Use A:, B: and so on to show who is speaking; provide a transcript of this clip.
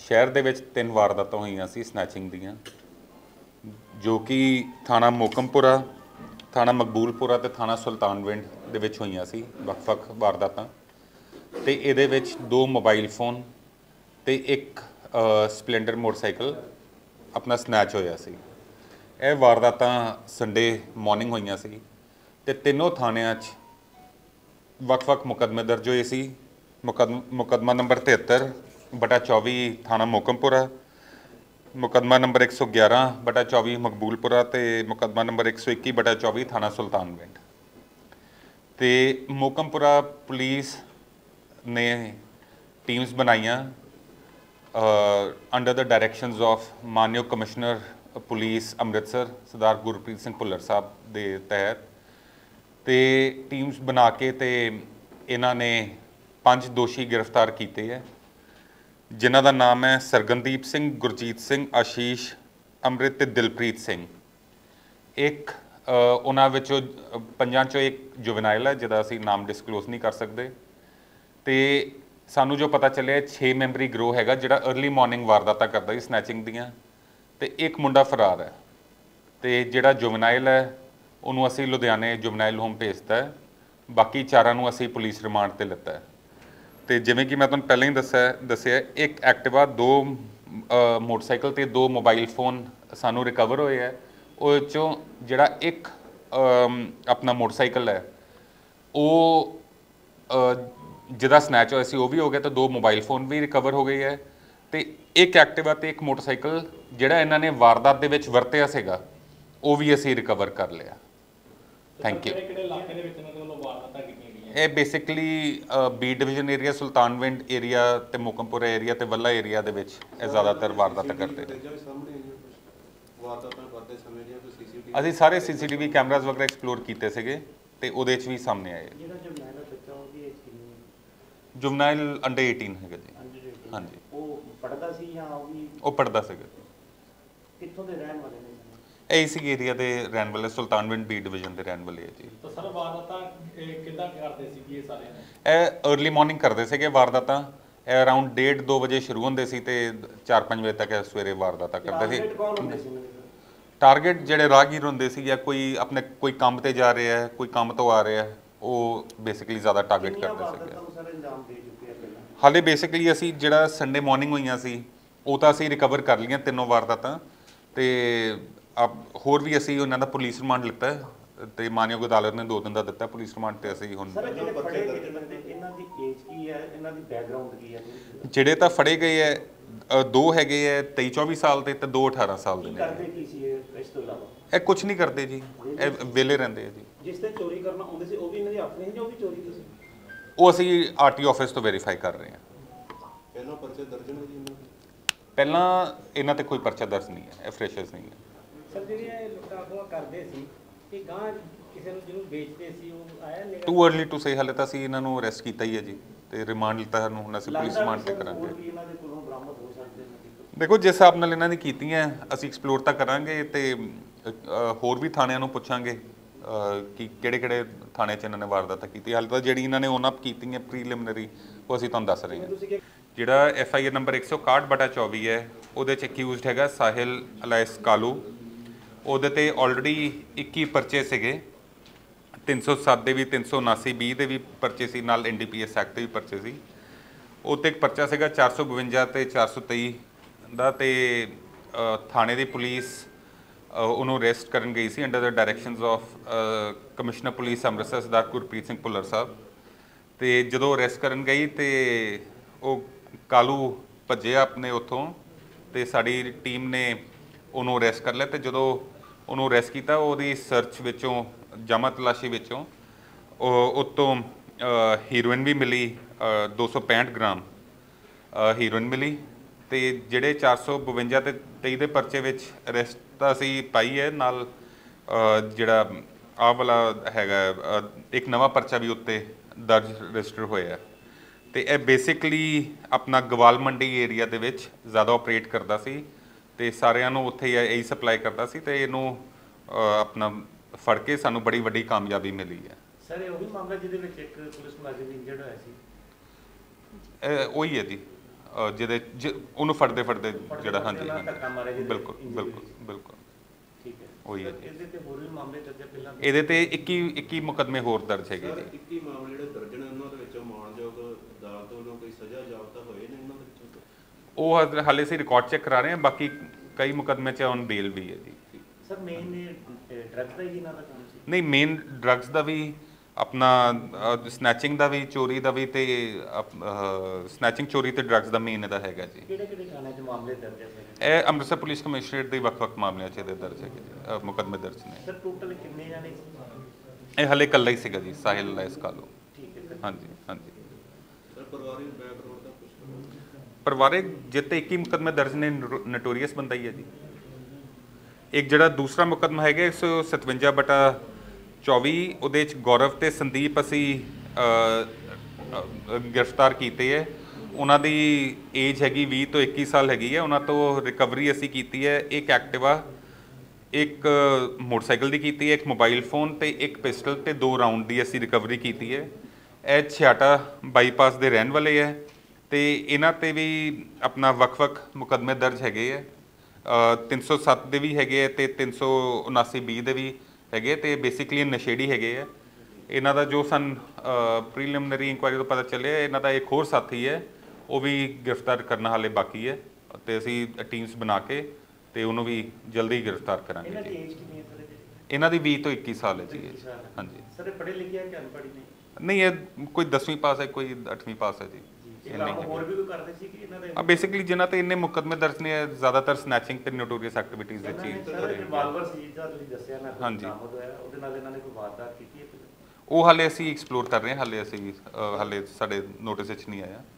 A: शहर दे विच 3 वारदातां होईयां सी स्नैचिंग दीयां, जो कि थाणा मोकमपुरा, थाणा मकबूलपुरा ते थाणा सुल्तानविंड दे विच होईयां सी वख-वख वारदातां। ते इहदे विच 2 मोबाइल फोन ते एक स्पलैंडर मोटरसाइकिल अपना स्नैच होया सी। ਇਹ ਵਾਰਦਾਤਾਂ ਸੰਡੇ ਮਾਰਨਿੰਗ ਹੋਈਆਂ ਸੀ ਤੇ ਤਿੰਨੋਂ ਥਾਣਿਆਂ 'ਚ ਵੱਖ-ਵੱਖ ਮੁਕੱਦਮੇ ਦਰਜ ਹੋਏ ਸੀ। ਮੁਕੱਦਮਾ ਨੰਬਰ 73/24 ਥਾਣਾ ਮੋਕਮਪੁਰਾ, ਮੁਕੱਦਮਾ ਨੰਬਰ 111/24 ਮਕਬੂਲਪੁਰਾ ਤੇ ਮੁਕੱਦਮਾ ਨੰਬਰ 121/24 ਥਾਣਾ ਸੁਲਤਾਨਵਿੰਡ। ਤੇ ਮੋਕਮਪੁਰਾ ਪੁਲਿਸ ਨੇ ਟੀਮਸ ਬਣਾਈਆਂ ਅੰਡਰ ਦ ਡਾਇਰੈਕਸ਼ਨਸ ਆਫ ਮਾਨਯੋਗ ਕਮਿਸ਼ਨਰ पुलिस अमृतसर सरदार गुरप्रीत सिंह भुल्लर साहब के तहत तो टीम्स बना के ते इन्हां ने 5 दोषी गिरफ्तार किए है, जिन्हां दा नाम है सरगनदीप सिंह, गुरजीत सिंह, आशीष, अमृत ते दिलप्रीत सिंह। एक उन्हां विचों 5 चों एक जुवेनाइल है जिहदा असीं नाम डिस्कलोज नहीं कर सकते। तो सानू जो पता चलिया 6 मैंबरी गिरोह हैगा जिहड़ा अर्ली मॉर्निंग वारदातां करदा सी स्नैचिंग दीयां, तो एक मुंडा फरार है। तो जिहड़ा जुवेनाइल है उन्होंने असी लुधियाने जुवेनाइल होम भेजता है, बाकी 4 असी पुलिस रिमांड पर लिता है। तो जिवें कि मैं तुहानूं पहले ही दस्सिया एक एक्टिवा, 2 मोटरसाइकिल ते 2 मोबाइल फोन सानू रिकवर होए है। उह चों जिहड़ा एक अपना मोटरसाइकिल है वो जिहदा स्नैच होया सी वो भी हो गया, तो 2 मोबाइल फोन भी रिकवर हो गए है। तो एक एक्टिवा तो एक मोटरसाइकिल जिहड़ा इन्हां ने वारदात दे विच वरतिया सीगा वो भी असीं रिकवर कर लिया। Thank you. ये basically B division area, Sultanwind area ते मोकमपुरा एरिया ते वल्ला एरिया दे विच ज़्यादातर वारदात करते हैं। असीं सारे CCTV कैमराज वगैरह एक्सप्लोर कीते सीगे ते उहदे च भी सामने आए। जुवेनाइल अंडर 18 है जी। हाँ जी,
B: पढ़दा सी या
A: ਉਹ ਪੜਦਾ ਸੀਗਾ।
B: ਕਿੱਥੋਂ ਦੇ ਰਹਿਣ ਵਾਲੇ ਨੇ?
A: ਇਹ ਇਸੇ ਏਰੀਆ ਦੇ ਰਹਿਣ ਵਾਲੇ, ਸੁਲਤਾਨਵਿੰਡ ਬੀ ਡਿਵੀਜ਼ਨ ਦੇ ਰਹਿਣ ਵਾਲੇ ਹੈ ਜੀ।
B: ਤਾਂ ਸਰ ਵਾਰਦਾਤਾਂ ਕਿੱਦਾਂ ਕਰਦੇ ਸੀ ਇਹ ਸਾਰੇ?
A: ਇਹ अर्ਲੀ ਮਾਰਨਿੰਗ ਕਰਦੇ ਸੀਗੇ ਵਾਰਦਾਤਾਂ। ਇਹ ਅਰਾਊਂਡ 1:30-2 ਵਜੇ ਸ਼ੁਰੂ ਹੁੰਦੇ ਸੀ ਤੇ 4-5 ਵਜੇ ਤੱਕ ਸਵੇਰੇ ਵਾਰਦਾਤਾਂ ਕਰਦੇ ਸੀ। ਟਾਰਗੇਟ ਜਿਹੜੇ ਰਾਹਗੀਰ ਹੁੰਦੇ ਸੀ ਜਾਂ ਕੋਈ ਆਪਣੇ ਕੋਈ ਕੰਮ ਤੇ ਜਾ ਰਿਹਾ ਹੈ, ਕੋਈ ਕੰਮ ਤੋਂ ਆ ਰਿਹਾ ਹੈ, ਉਹ ਬੇਸਿਕਲੀ ਜ਼ਿਆਦਾ ਟਾਰਗੇਟ ਕਰਦੇ ਸੀਗੇ। ਹਾਲੇ ਬੇਸਿਕਲੀ ਅਸੀਂ ਜਿਹੜਾ ਸੰਡੇ ਮਾਰਨਿੰਗ ਹੋਈਆਂ ਸੀ ਉਹ ਤਾਂ ਅਸੀਂ ਰਿਕਵਰ ਕਰ ਲਈਆਂ ਤਿੰਨੋਂ ਵਾਰਦਾਤਾਂ। ਤੇ ਹੋਰ ਵੀ ਅਸੀਂ ਉਹਨਾਂ ਦਾ ਪੁਲਿਸ ਰਿਮਾਂਡ ਲਿੱਤਾ ਤੇ ਮਾਨਯੋਗ ਅਦਾਲਤ ਨੇ 2 ਦਿਨ ਦਾ ਦਿੱਤਾ ਪੁਲਿਸ ਰਿਮਾਂਡ। ਤੇ ਅਸੀਂ ਹੁਣ
B: ਸਰ ਜਿਹੜੇ ਫੜੇ ਗਏ ਬੰਦੇ ਇਹਨਾਂ ਦੀ ਏਜ ਕੀ ਹੈ, ਇਹਨਾਂ ਦੀ ਬੈਕਗ੍ਰਾਉਂਡ ਕੀ ਹੈ?
A: ਜਿਹੜੇ ਤਾਂ ਫੜੇ ਗਏ ਹੈ 2 ਹੈਗੇ ਹੈ 23-24 ਸਾਲ ਦੇ ਤੇ 2 18 ਸਾਲ ਦੇ ਨੇ।
B: ਕਰਦੇ ਕੀ ਸੀ ਇਸ ਤੋਂ ਇਲਾਵਾ?
A: ਇਹ ਕੁਝ ਨਹੀਂ ਕਰਦੇ ਜੀ, ਇਹ ਵਿਹਲੇ ਰਹਿੰਦੇ ਆ ਜੀ।
B: ਜਿਸ ਤੇ ਚੋਰੀ ਕਰਨਾ ਆਉਂਦੇ ਸੀ ਉਹ ਵੀ ਇਹਨਾਂ ਦੇ ਆਪਣੇ ਹੀ ਜਾਂ ਉਹ ਵੀ ਚੋਰੀ ਦੇ ਸੀ?
A: ਉਹ ਅਸੀਂ RTO ਆਫਿਸ ਤੋਂ ਵੈਰੀਫਾਈ ਕਰ ਰਹੇ ਹਾਂ।
B: ਪਹਿਲਾਂ ਪਰਚੇ ਦਰਜ ਨੇ ਜੀ?
A: ਪਹਿਲਾਂ ਇਹਨਾਂ ਤੇ ਕੋਈ ਪਰਚਾ ਦਰਜ ਨਹੀਂ ਹੈ, ਇਹ ਫਰੈਸ਼ਰਸ ਨਹੀਂ ਹੈ।
B: ਸਰ ਜਿਹੜੀਆਂ ਲੁੱਟਾਂ ਖੋਹਾਂ ਕਰਦੇ ਸੀ ਕਿ ਗਾਂ ਕਿਸੇ ਨੂੰ ਜਿਹਨੂੰ ਵੇਚਦੇ ਸੀ ਉਹ ਆਇਆ ਨਹੀਂ?
A: Too early to say. ਹਾਲੇ ਤਾਂ ਅਸੀਂ ਇਹਨਾਂ ਨੂੰ ਅਰੈਸਟ ਕੀਤਾ ਹੀ ਹੈ ਜੀ ਤੇ ਰਿਮਾਂਡ ਲਿੱਤਾ ਹੈ। ਹੁਣ ਅਸੀਂ ਪੁਲਿਸ ਰਿਮਾਂਡ ਤੇ ਕਰਾਂਗੇ।
B: ਇਹਨਾਂ ਦੇ ਕੋਲੋਂ ਬਰਾਮਦ ਹੋ ਸਕਦੇ ਨੇ?
A: ਦੇਖੋ ਜਿਸ ਹਿਸਾਬ ਨਾਲ ਇਹਨਾਂ ਨੇ ਕੀਤੀਆਂ ਅਸੀਂ ਐਕਸਪਲੋਰ ਤਾਂ ਕਰਾਂਗੇ ਤੇ ਹੋਰ ਵੀ ਥਾਣਿਆਂ ਨੂੰ ਪੁੱਛਾਂਗੇ ਕਿ ਕਿਹੜੇ ਥਾਣੇ 'ਚ ਇਹਨਾਂ ਨੇ ਵਾਰਦਾਤਾਂ ਕੀਤੀ। ਹਾਲੇ ਤਾਂ ਜਿਹੜੀ ਇਹਨਾਂ ਨੇ ਉਹਨਾਂ ਕੀਤੀਆਂ ਪ੍ਰੀਲਿਮਿਨਰੀ ਉਹ ਅਸੀਂ ਤੁਹਾਨੂੰ ਦੱਸ ਰਹੇ ਹਾਂ। ਜਿਹੜਾ FIR ਨੰਬਰ 161/24 ਹੈ ਉਹਦੇ 'ਚ ਅਕਿਊਜ਼ਡ ਹੈਗਾ ਸਾਹਿਲ ਅਲਾਇਸ ਕਾਲੂ। ਉਹਦੇ ਤੇ ਆਲਰੇਡੀ 21 ਪਰਚੇ ਸੀਗੇ, 307 ਦੇ ਵੀ, 379(B) ਦੇ ਵੀ ਪਰਚੇ ਸੀ, ਨਾਲ NDPS ਐਕਟ ਦੇ ਵੀ ਪਰਚੇ ਸੀ। ਉਹ 'ਤੇ ਇੱਕ ਪਰਚਾ ਸੀਗਾ 452 ਤੇ 423 ਦਾ। ਤੇ ਥਾਣੇ ਦੀ ਪੁਲਿਸ ਉਹਨੂੰ ਅਰੈਸਟ ਕਰਨ ਗਈ ਸੀ under the directions of commissioner police Amritsar Sardar Gurpreet Singh Bhullar Sahib. ਤੇ ਜਦੋਂ ਅਰੈਸਟ ਕਰਨ ਗਈ ਤੇ ਉਹ ਕਾਲੂ ਭੱਜਿਆ ਆਪਣੇ ਉੱਥੋਂ ਤੇ ਸਾਡੀ ਟੀਮ ਨੇ ਉਹਨੂੰ ਅਰੈਸਟ ਕਰ ਲਿਆ। ਤੇ ਜਦੋਂ ਉਹਨੂੰ ਅਰੈਸਟ ਕੀਤਾ ਉਹਦੀ ਸਰਚ ਵਿੱਚੋਂ, ਜਮ੍ਹਾਂ ਤਲਾਸ਼ੀ ਵਿੱਚੋਂ ਉਤੋਂ ਹੀਰੋਇਨ ਵੀ ਮਿਲੀ, 265 ਗ੍ਰਾਮ ਹੀਰੋਇਨ ਮਿਲੀ। ਤੇ ਜਿਹੜੇ 452 ਤੇ 23 ਦੇ ਪਰਚੇ ਵਿੱਚ ਅਰੈਸਟ ਤਾਂ ਅਸੀਂ ਪਾਈ ਹੈ, ਨਾਲ ਜਿਹੜਾ ਆਹ ਵਾਲਾ ਹੈਗਾ ਇੱਕ ਨਵਾਂ ਪਰਚਾ ਵੀ ਉੱਤੇ ਦਰਜ ਰਜਿਸਟਰ ਹੋਇਆ। ਤੇ ਇਹ ਬੇਸਿਕਲੀ ਆਪਣਾ ਗਵਾਲ ਮੰਡੀ ਏਰੀਆ ਦੇ ਵਿੱਚ ਜ਼ਿਆਦਾ ਆਪਰੇਟ ਕਰਦਾ ਸੀ ਤੇ ਸਾਰਿਆਂ ਨੂੰ ਉੱਥੇ ਇਹੀ ਸਪਲਾਈ ਕਰਦਾ ਸੀ। ਤੇ ਇਹਨੂੰ ਆਪਣਾ ਫੜ ਕੇ ਸਾਨੂੰ ਬੜੀ ਵੱਡੀ ਕਾਮਯਾਬੀ ਮਿਲੀ ਹੈ।
B: ਸਰ ਇਹ ਉਹੀ ਮਾਮਲਾ ਜਿਹਦੇ ਵਿੱਚ ਇੱਕ ਪੁਲਿਸ ਮੁਲਾਜ਼ਮ ਇੰਜਰਡ ਹੋਇਆ ਸੀ?
A: ਉਹੀ ਹੈ ਜੀ, ਜਿਹਦੇ ਉਹਨੂੰ ਫੜਦੇ ਫੜਦੇ ਜਿਹੜਾ ਹਾਂਜੀ
B: ਉਹਨਾਂ
A: ਹਾਂਜੀ
B: ਧੱਕਾ ਮਾਰਿਆ ਜਿਹਦੇ
A: ਬਿਲਕੁਲ
B: injury
A: ਬਿਲਕੁਲ
B: ਹੋਈ ਸੀ।
A: ਬਿਲਕੁਲ
B: ਠੀਕ ਹੈ
A: ਉਹੀ ਹੈ
B: ਸਰ,
A: ਜੀ।
B: ਇਹਦੇ ਤੇ ਹੋਰ ਵੀ ਮਾਮਲੇ ਦਰਜ ਹੈ ਪਹਿਲਾਂ ਵੀ?
A: ਇਹਦੇ ਤੇ 21 ਮੁਕੱਦਮੇ ਹੋਰ ਦਰਜ ਹੈਗੇ
C: ਸਰ
A: ਜੀ।
C: 21 ਮਾਮਲੇ ਜਿਹੜੇ ਦਰਜ ਨੇ ਉਹਨਾਂ ਦੇ ਵਿੱਚੋਂ ਮਾਣਯੋਗ ਅਦਾਲਤ ਵੱਲੋਂ ਕੋਈ ਸਜ਼ਾ ਜਾਬਤਾ ਹੋਏ ਨੇ ਉਹਨਾਂ ਦੇ ਵਿੱਚੋਂ?
A: ਉਹ ਹਾਲੇ ਅਸੀਂ ਰਿਕਾਰਡ ਚੈੱਕ ਕਰਾ ਰਹੇ ਹਾਂ, ਬਾਕੀ ਕਈ ਮੁਕੱਦਮੇ 'ਚ ਔਨ ਬੇਲ ਵੀ ਹੈ ਜੀ।
B: ਸਰ ਮੇਨ ਡਰੱਗ ਦਾ ਹੀ ਇਹਨਾਂ ਦਾ ਕੰਮ ਸੀ?
A: ਨਹੀਂ, ਮੇਨ ਡਰੱਗਸ ਦਾ ਵੀ, ਆਪਣਾ ਸਨੈਚਿੰਗ ਦਾ ਵੀ, ਚੋਰੀ ਦਾ ਵੀ, ਤੇ ਸਨੈਚਿੰਗ ਚੋਰੀ ਤੇ ਡਰੱਗਸ ਦਾ ਮੇਨ ਇਹਦਾ ਹੈਗਾ ਜੀ।
B: ਕਿਹੜੇ ਕਿਹੜੇ ਥਾਣੇ 'ਚ ਮਾਮਲੇ ਦਰਜ ਹੈ ਸਰ?
A: ਇਹ ਅੰਮ੍ਰਿਤਸਰ ਪੁਲਿਸ ਕਮਿਸ਼ਨਰੇਟ ਦੇ ਵੱਖ-ਵੱਖ ਮਾਮਲਿਆਂ 'ਚ ਇਹਦੇ ਦਰਜ ਹੈਗੇ ਜੀ, ਮੁਕੱਦਮੇ ਦਰਜ ਨੇ।
B: ਸਰ ਟੋਟਲ ਕਿੰਨੇ ਜਾਣੇ ਸੀ?
A: ਇਹ ਹਲੇ ਇਕੱਲਾ ਹੀ ਸੀਗਾ ਜੀ, ਸਾਹਿਲ ਲੈਸ ਕਾਲੋ।
B: ਠੀਕ ਹੈ ਸਰ।
A: ਹਾਂਜੀ ਹਾਂਜੀ।
C: ਸਰ ਪਰਿਵਾਰਿਕ ਬੈਕਗ੍ਰਾਉਂਡ ਦਾ ਕੁਝ
A: ਪਰਿਵਾਰਿਕ ਜਿੱਤੇ 21 ਮੁਕੱਦਮੇ ਦਰਜ ਨੇ, ਨੋਟੋਰੀਅਸ ਬੰਦਾ ਹੀ ਹੈ ਜੀ। ਇੱਕ ਜਿਹੜਾ ਦੂਸਰਾ ਮੁਕੱਦਮਾ ਹੈਗਾ 157/24, ਉਹਦੇ 'ਚ ਗੌਰਵ ਤੇ ਸੰਦੀਪ ਅਸੀਂ ਗ੍ਰਿਫਤਾਰ ਕੀਤੇ ਹੈ। ਉਹਨਾਂ ਦੀ ਏਜ ਹੈਗੀ 20 ਤੋਂ 21 ਸਾਲ ਹੈਗੀ ਹੈ। ਉਹਨਾਂ ਤੋਂ ਰਿਕਵਰੀ ਅਸੀਂ ਕੀਤੀ ਹੈ, ਇੱਕ ਐਕਟਿਵਾ, ਇੱਕ ਮੋਟਰਸਾਈਕਲ ਦੀ ਕੀਤੀ ਹੈ, ਇੱਕ ਮੋਬਾਈਲ ਫੋਨ ਤੇ ਇੱਕ ਪਿਸਟਲ ਤੇ 2 ਰਾਊਂਡ ਦੀ ਅਸੀਂ ਰਿਕਵਰੀ ਕੀਤੀ ਹੈ। ਇਹ ਛਿਆਟਾ ਬਾਈਪਾਸ ਦੇ ਰਹਿਣ ਵਾਲੇ ਹੈ ਤੇ ਇਹਨਾਂ ਤੇ ਵੀ ਆਪਣਾ ਵੱਖ-ਵੱਖ ਮੁਕੱਦਮੇ ਦਰਜ ਹੈਗੇ ਹੈ। 307 ਦੇ ਵੀ ਹੈਗੇ ਹੈ ਤੇ 379(B) ਦੇ ਵੀ ਹੈਗੇ ਤੇ ਬੇਸਿਕਲੀ ਨਸ਼ੇੜੀ ਹੈਗੇ ਹੈ। ਇਹਨਾਂ ਦਾ ਜੋ ਪ੍ਰੀਲਿਮਿਨਰੀ ਇਨਕੁਆਇਰੀ ਤੋਂ ਪਤਾ ਚੱਲਿਆ, ਇਹਨਾਂ ਦਾ ਇੱਕ ਹੋਰ ਸਾਥੀ ਹੈ, ਉਹ ਵੀ ਗ੍ਰਿਫਤਾਰ ਕਰਨਾ ਹਾਲੇ ਬਾਕੀ ਹੈ ਤੇ ਅਸੀਂ ਟੀਮਸ ਬਣਾ ਕੇ ਤੇ ਉਹਨੂੰ ਵੀ ਜਲਦੀ ਗ੍ਰਿਫਤਾਰ ਕਰਾਂਗੇ
B: ਇਹਨਾਂ ਦੀ
A: ਜੀ।
B: ਏਜ ਕਿੰਨੀ ਹੈ ਸਰ ਇਹਦੀ?
A: ਇਹਨਾਂ ਦੀ 20 ਤੋਂ 21 ਸਾਲ ਹੈ ਜੀ।
B: 21 ਸਾਲ।
A: ਹਾਂਜੀ।
B: ਸਰ ਇਹ ਪੜ੍ਹੇ ਲਿਖੇ ਆ ਕਿ ਅਨਪੜ੍ਹ ਨੇ?
A: ਨਹੀਂ, ਇਹ ਕੋਈ 10ਵੀਂ ਪਾਸ ਹੈ, ਕੋਈ 8ਵੀਂ ਪਾਸ ਹੈ ਜੀ।
B: ਇਹ ਕੰਮ ਹੋਰ ਵੀ ਕੋਈ ਕਰਦੇ ਸੀ ਕਿ ਇਹਨਾਂ ਦੇ?
A: ਬੇਸਿਕਲੀ ਜਿਨ੍ਹਾਂ ਤੇ ਇੰਨੇ ਮੁਕੱਦਮੇ ਦਰਜ ਨੇ, ਜ਼ਿਆਦਾਤਰ ਸਨੈਚਿੰਗ ਤੇ ਨੋਟੋਰੀਅਸ ਐਕਟੀਵਿਟੀਜ਼ ਦੇ
B: ਇਹਨਾਂ
A: ਚੀਜ਼।
B: ਨੇ ਸਰ ਰਿਵਾਲਵਰ ਸੀ ਜਿਹਦਾ ਤੁਸੀਂ ਦੱਸਿਆ ਨਾ
A: ਹਾਂਜੀ।
B: ਬਰਾਮਦ ਹੋਇਆ, ਉਹਦੇ ਨਾਲ ਇਹਨਾਂ ਨੇ ਕੋਈ ਵਾਰਦਾਤ ਕੀਤੀ ਹੈ?
A: ਉਹ ਹਾਲੇ ਅਸੀਂ ਐਕਸਪਲੋਰ ਕਰ ਰਹੇ ਹਾਂ, ਹਾਲੇ ਸਾਡੇ ਨੋਟਿਸ ਵਿੱਚ ਨਹੀਂ ਆਇਆ।